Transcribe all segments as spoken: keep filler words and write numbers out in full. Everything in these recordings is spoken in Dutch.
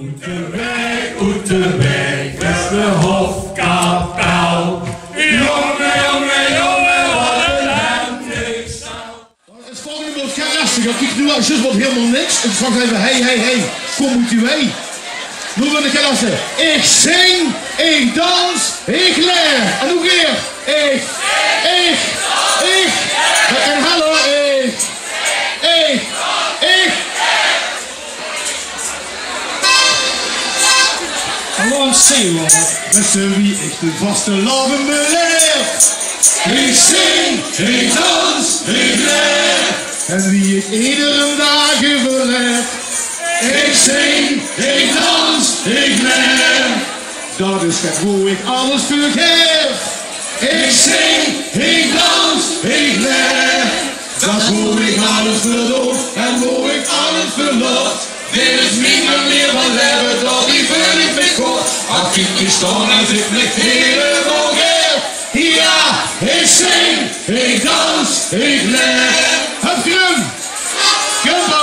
Oeterwijk, Oeterwijk, beste hofkapel. Jongen, jongen, jongen, wat een hemdingstel. Het volgende wordt kei lastig. Ik kijk nu al, zus wordt helemaal niks. En straks even, hey, hey, hey, kom moet u heen. Nu wil ik lastig. Ik zing, ik dans, ik leer. En nog weer. Ik, ik, ik. En hallo, ik, ik, ik. Gewoon zingen. Mensen wie ik de vaste laven beleef. Ik zing, ik dans, ik leer. En wie ik iedere dag verleef. Ik zing, ik dans, ik leer. Dat is het hoe ik alles vergeef. Ik zing, ik dans, ik leer. Dat is hoe ik alles verdoe en hoe ik alles verloor. Dit is niet meer meer van leven, dat die wil ik me kort. Als ik niet staan als ik me helemaal geef. Ja, ik zing, ik dans, ik leer. Het grum, gumbo.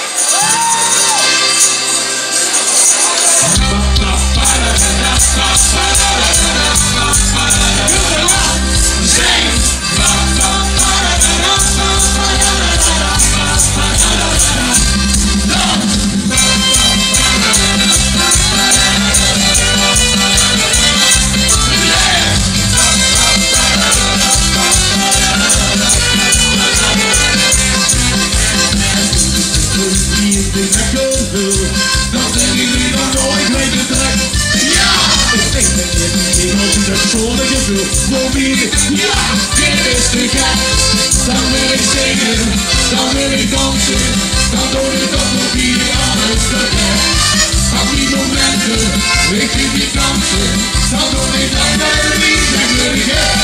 Dat denk ik nu dan nooit weet het trek. Ja, ik denk dat je niet iemand die dat zonder gevoel probeert. Ja, dit is te gek. Dan wil ik zingen, dan wil ik dansen. Dan doe ik dat nog hier alles te gek. Op die momenten, ik vind die kansen. Dan doe ik dat wel niet, dan wil ik het.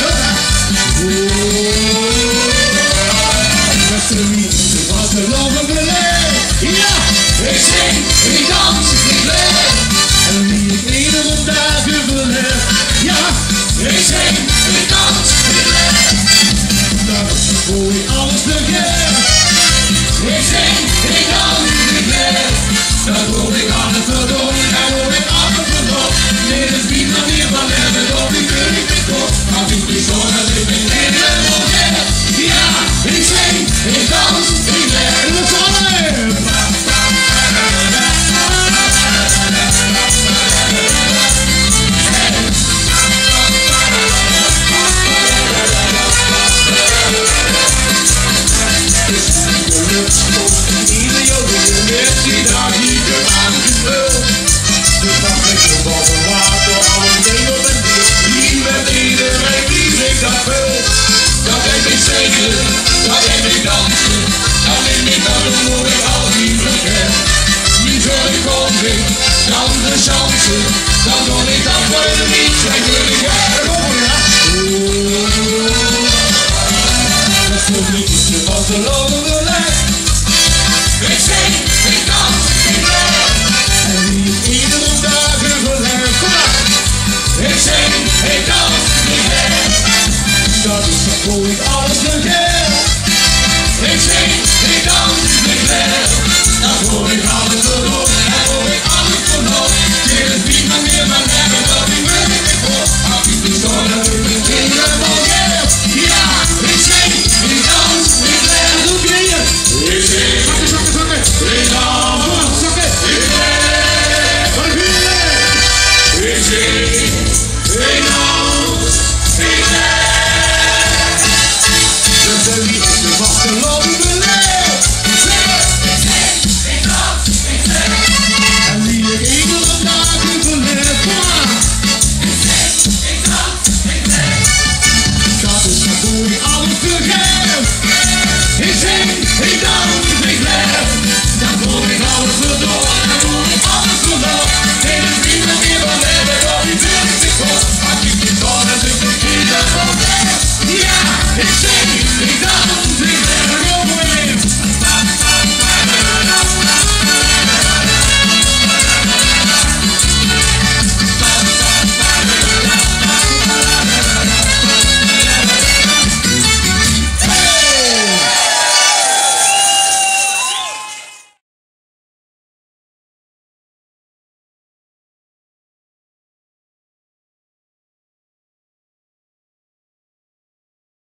Dat is niet wat de lopen beleefd. Ja, ik zing, ik dans, ik leer. En wie ik iedere dag verleef. Ja, ik zing, ik dans, ik leer. Dat is hoe ik alles vergeet. Ik zing, ik dans, ik leer. Dat hoe ik alles verdoen en hoe ik alles verdoen. Dit is niet meer meer van leven, dat ik wil niet meer kort. Als ik niet zo dat ik me helemaal vergeet. Ja, ik zing, ik dans, ik leer. En dat is allemaal. Dan de chance, dan doe ik dat voor de niet, en wil ik